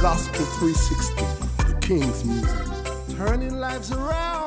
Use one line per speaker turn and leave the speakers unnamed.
Gospel 360, the King's music. Turning lives around.